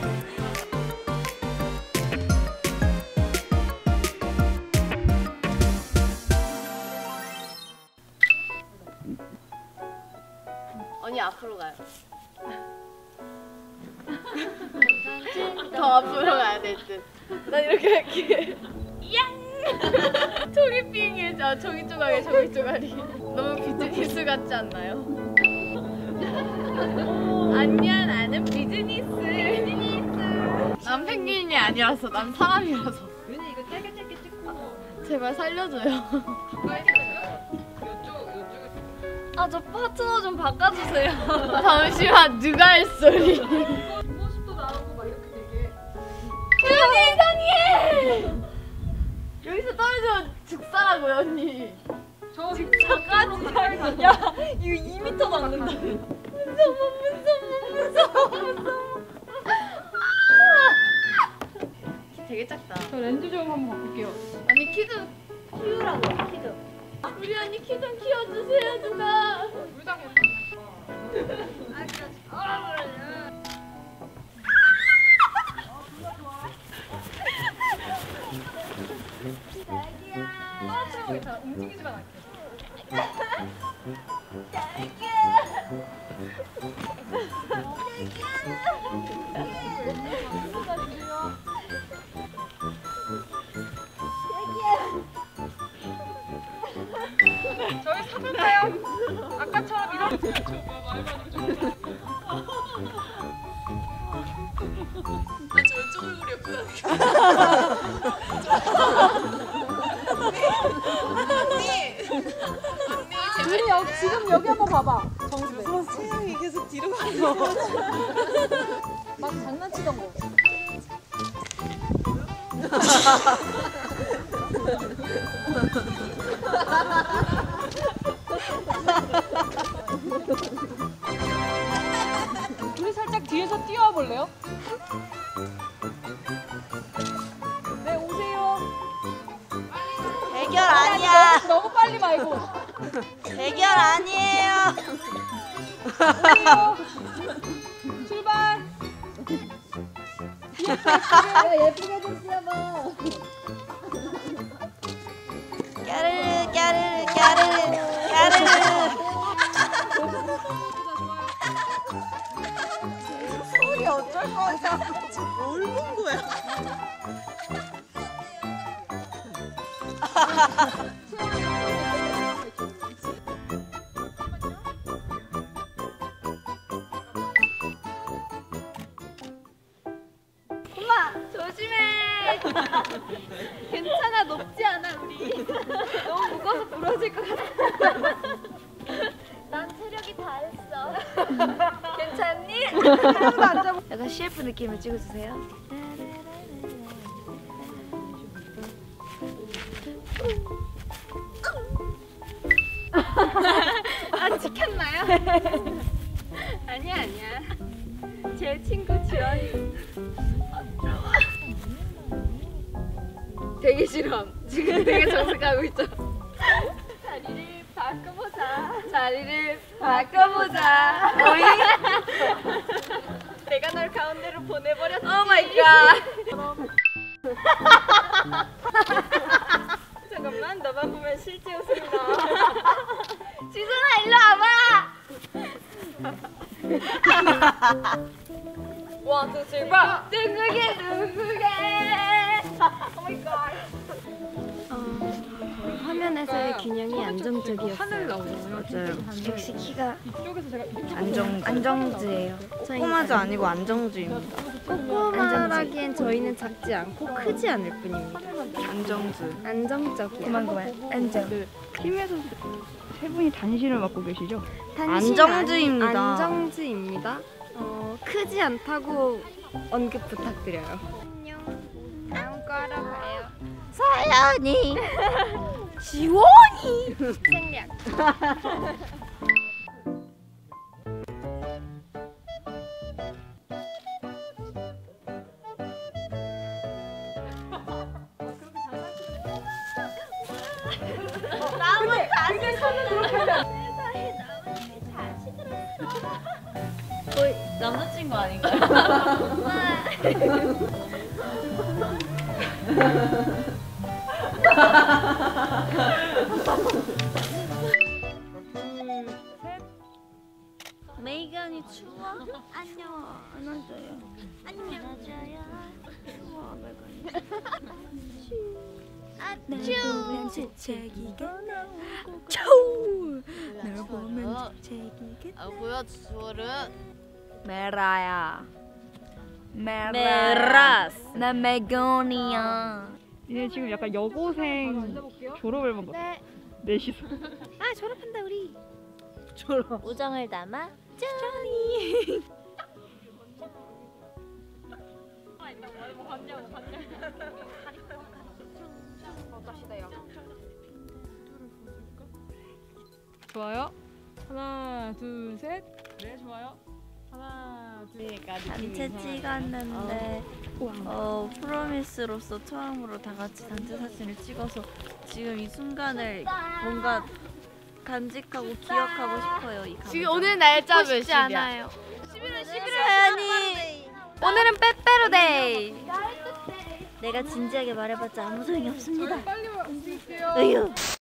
언니 앞으로 가요. 더 앞으로 가야 될 듯. 난 이렇게 할게. 양! 종이빙이, 종이 조각에 종이 조각이. 너무 비즈니스 같지 않나요? 안녕, 나는 비즈니스. 난 펭귄이 아니라서, 난 사람이라서. 윤희 이거 짧게 찍고. 제발 살려줘요. 아, 저 파트너 좀 바꿔주세요. 잠시만, 누가 할 소리? 뒷모습도 나오고 막 이렇게 되게. 언니 이상해! 여기서 떨어지면 죽사라고요, 언니. 저 저까지. 야, 이거 2m 남는다. 무서워. 키 되게 작다. 저 렌즈 좀 한번 바꿀게요. 언니 키 좀 키우라고요, 키 좀. 우리 언니 키 좀 키워주세요, 누가. 물장에 자, 움직이지만 않게. 저희 사볼까요? 아까처럼 이런. 저 왼쪽 얼굴이 예쁘다니까. 둘이 지금 여기 한번 봐봐. 정수배. 채영이 계속 뒤로 가서 막 장난치던 거. 둘이 살짝 뒤에서 뛰어와 볼래요? 네, 오세요. 대결 아니야. 너무 빨리 말고. 대결 아니에요. 오세요. 출발. 예쁘게 좀 뛰어봐. 까르르 까르르 까르르 까르르. 소리 어쩔 거야. 지금 뭘 본 거야? 엄마, 조심해. 괜찮아, 높지 않아 우리. 너무 무거워서 부러질 것 같아. 난 체력이 다 했어. 괜찮니? 약간 CF 느낌을 찍어주세요. 아, 찍혔나요? 아니야. 제 친구 지원이. 되게 싫어. 지금 되게 정색하고 있죠. 자리를 바꿔보자. 오이. 내가 널 가운데로 보내버렸지. 오 마이 갓. 잠깐만, 너만 보면 실제 웃음이 나와. 지선아, 일로 와봐. 원, 투, 쓰리, 포. 둥글게. 오 마이 갓. 화면에서의 균형이 안정적이었어요. 하늘 나오잖아요. 맞아요. 역시 키가 이쪽에서 제가 안정주예요. 꼬마주 아니고 안정주입니다. 꼬꼬마라기엔 저희는 작지 않고 크지 않을 뿐입니다. 안정주. 안정적이야. 그만. 안정. 팀에서 세 분이 단신을 맡고 계시죠? 안정주입니다. 안정주입니다. 크지 않다고 언급 부탁드려요. 안녕. 다음 거 하러 가요. 서연이. 지원이. 생략. 나만 다시 손을 그렇게 하면 세상에 나만 다시 들었어. 거의 남자친구 아닌가요? 메이간이 추워? 안녕. 안아줘요. 안녕하줘요. 추워 메이간이. 아쭈. 재채기가 쭈. 널 보면 재채기가. 보여줘. 메라야. 메라스. 나 메건이야. 얘 지금 약간 여고생 졸업을 본 거. 네. 넷이서. 아 졸업한다 우리. 졸업. 우정을 담아 쩌니. 좋아요. 하나, 둘, 셋. 네, 좋아요. 하나, 둘. 단체 찍었는데 프로미스로서 처음으로 다 같이 단체 사진을 찍어서 지금 이 순간을 뭔가 간직하고 기억하고 싶어요. 이 지금 오늘 날짜 싶지 몇일이야? 않아요. 11월 사연이 오늘은 빼빼로데이. 내가 진지하게 말해봤자 아무 소용이 없습니다. 빨리 움직일게요. 으유.